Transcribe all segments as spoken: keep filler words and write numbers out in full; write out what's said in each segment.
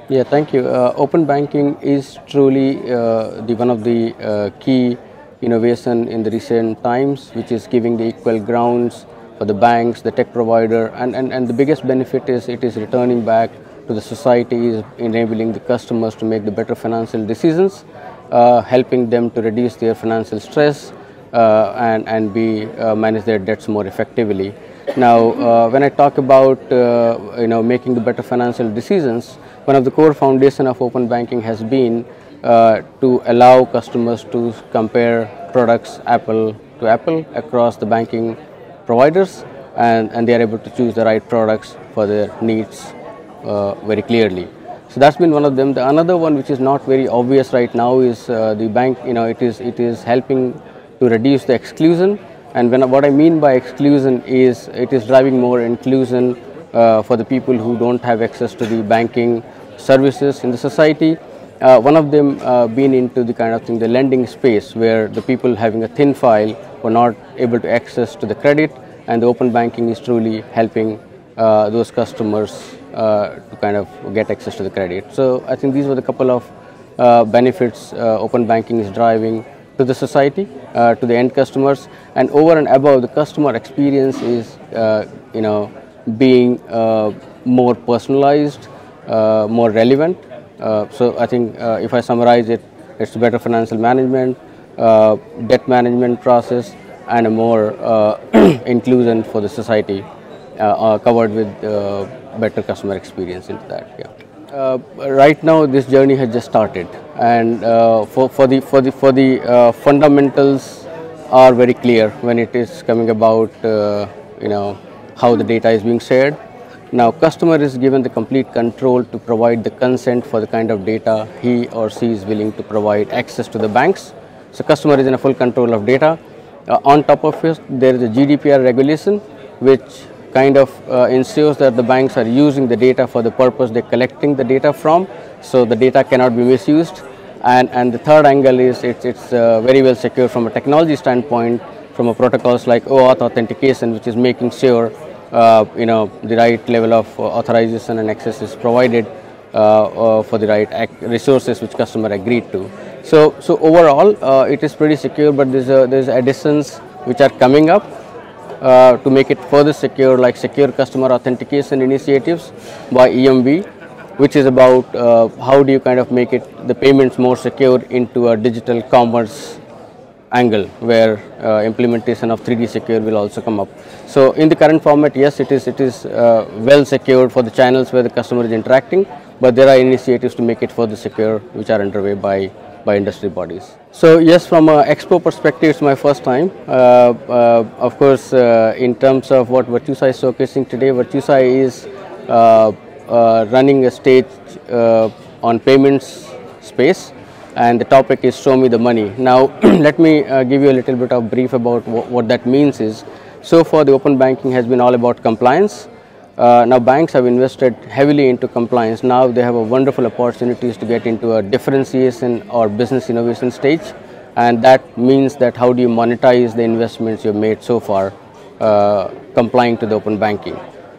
Yeah, thank you. Uh, open banking is truly uh, the one of the uh, key innovation in the recent times, which is giving the equal grounds for the banks, the tech provider, and, and, and the biggest benefit is it is returning back to the society, is enabling the customers to make the better financial decisions, uh, helping them to reduce their financial stress uh, and, and be uh, manage their debts more effectively. Now, uh, when I talk about uh, you know making the better financial decisions, one of the core foundation of open banking has been uh, to allow customers to compare products apple to apple across the banking providers, and, and they are able to choose the right products for their needs uh, very clearly. So that's been one of them. The another one which is not very obvious right now is uh, the bank. You know, it is it is helping to reduce the exclusion. And when what I mean by exclusion is it is driving more inclusion uh, for the people who don't have access to the banking services in the society. Uh, one of them uh, being into the kind of thing, the lending space, where the people having a thin file were not able to access to the credit, and the open banking is truly helping uh, those customers uh, to kind of get access to the credit. So I think these were the couple of uh, benefits uh, open banking is driving to the society, uh, to the end customers, and over and above, the customer experience is uh, you know being uh, more personalized, uh, more relevant. Uh, so I think uh, if I summarize it, it's better financial management, uh, debt management process, and a more uh, inclusion for the society, uh, uh, covered with uh, better customer experience into that. Yeah. Uh, right now, this journey has just started, and uh, for for the for the for the uh, fundamentals are very clear when it is coming about uh, you know how the data is being shared. Now, customer is given the complete control to provide the consent for the kind of data he or she is willing to provide access to the banks. So, customer is in a full control of data. Uh, on top of it, there is a G D P R regulation, which kind of uh, ensures that the banks are using the data for the purpose they're collecting the data from, so the data cannot be misused. And, and the third angle is it's, it's uh, very well secure from a technology standpoint, from a protocols like OAuth authentication, which is making sure uh, you know the right level of uh, authorization and access is provided uh, uh, for the right resources which customer agreed to. So, so overall uh, it is pretty secure, but there's, a, there's additions which are coming up Uh, to make it further secure, like secure customer authentication initiatives by E M B, which is about uh, how do you kind of make it the payments more secure into a digital commerce angle, where uh, implementation of three D secure will also come up. So in the current format, yes, it is it is uh, well secured for the channels where the customer is interacting, but there are initiatives to make it further secure which are underway by by industry bodies. So yes, from an Expo perspective, it's my first time. Uh, uh, of course, uh, in terms of what Virtusa is showcasing today, Virtusa is uh, uh, running a stage uh, on payments space, and the topic is Show Me the Money. Now, let me uh, give you a little bit of brief about wh what that means is, so far the open banking has been all about compliance. Uh, now banks have invested heavily into compliance. Now they have a wonderful opportunities to get into a differentiation or business innovation stage, and that means that how do you monetize the investments you've made so far uh, complying to the open banking.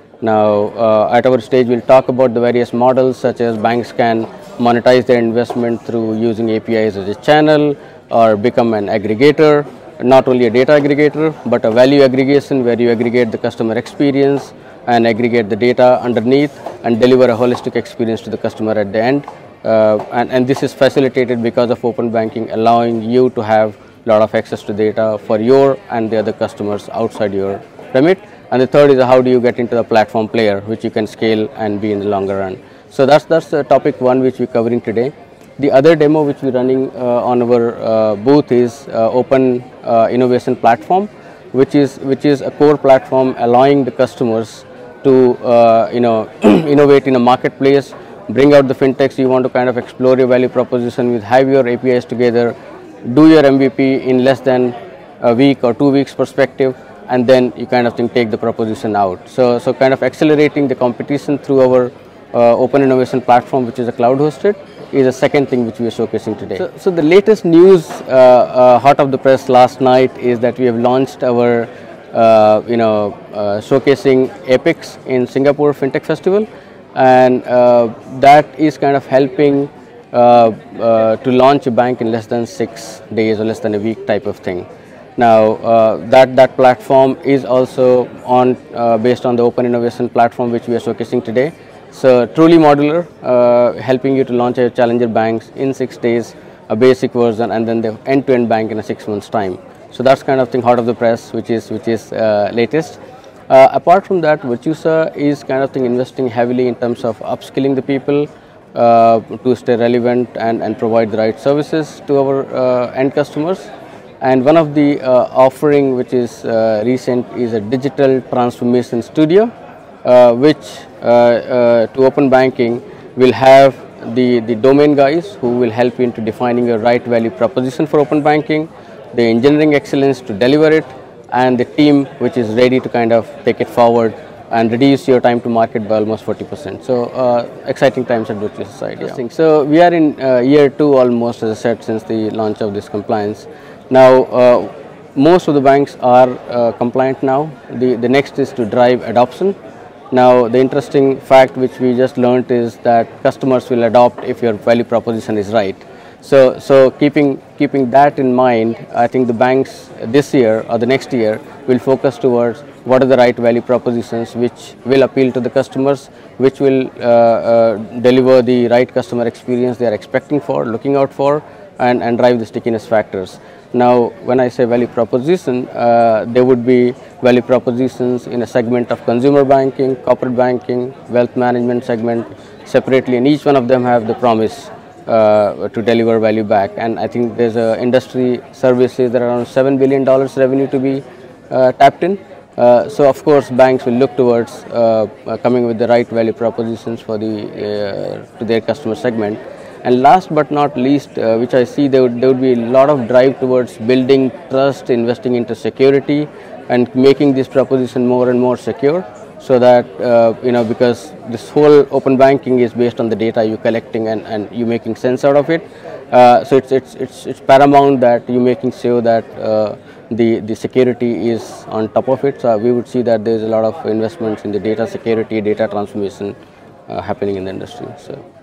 Now uh, at our stage we'll talk about the various models, such as banks can monetize their investment through using A P Is as a channel, or become an aggregator, not only a data aggregator but a value aggregation, where you aggregate the customer experience and aggregate the data underneath and deliver a holistic experience to the customer at the end. Uh, and, and this is facilitated because of open banking, allowing you to have a lot of access to data for your and the other customers outside your remit. And the third is how do you get into the platform player, which you can scale and be in the longer run. So that's that's the topic one which we're covering today. The other demo which we're running uh, on our uh, booth is uh, Open uh, Innovation Platform, which is which is a core platform allowing the customers to uh, you know innovate in a marketplace, bring out the fintechs you want to kind of explore your value proposition with, have your A P Is together, do your M V P in less than a week or two weeks perspective, and then you kind of think take the proposition out. So, so kind of accelerating the competition through our uh, open innovation platform, which is a cloud hosted, is a second thing which we are showcasing today. So, so the latest news uh, uh, hot off the press last night is that we have launched our Uh, you know, uh, showcasing Apex in Singapore FinTech Festival, and uh, that is kind of helping uh, uh, to launch a bank in less than six days or less than a week type of thing. Now uh, that that platform is also on uh, based on the open innovation platform which we are showcasing today. So truly modular, uh, helping you to launch a challenger banks in six days, a basic version, and then the end-to-end bank in a six months time. So that's kind of thing hot of the press, which is which is uh, latest. Uh, apart from that, Virtusa is kind of thing investing heavily in terms of upskilling the people uh, to stay relevant and, and provide the right services to our uh, end customers. And one of the uh, offering which is uh, recent is a digital transformation studio, uh, which uh, uh, to open banking will have the, the domain guys who will help you into defining a right value proposition for open banking, the engineering excellence to deliver it, and the team which is ready to kind of take it forward and reduce your time to market by almost forty percent. So uh, exciting times at Virtusa side. Yeah. So we are in uh, year two almost, as I said, since the launch of this compliance. Now uh, most of the banks are uh, compliant now. The, the next is to drive adoption. Now the interesting fact which we just learned is that customers will adopt if your value proposition is right. So, so keeping keeping that in mind, I think the banks this year or the next year will focus towards what are the right value propositions which will appeal to the customers, which will uh, uh, deliver the right customer experience they are expecting for, looking out for, and, and drive the stickiness factors. Now, when I say value proposition, uh, there would be value propositions in a segment of consumer banking, corporate banking, wealth management segment separately, and each one of them have the promise Uh, to deliver value back. And I think there's a industry services that are around seven billion dollars revenue to be uh, tapped in. Uh, so of course banks will look towards uh, uh, coming with the right value propositions for the uh, to their customer segment. And last but not least, uh, which I see there would, there would be a lot of drive towards building trust, investing into security, and making this proposition more and more secure. So that uh, you know, because this whole open banking is based on the data you're collecting and, and you making sense out of it. Uh, so it's, it's it's it's paramount that you making sure that uh, the the security is on top of it. So we would see that there's a lot of investments in the data security, data transformation uh, happening in the industry. So.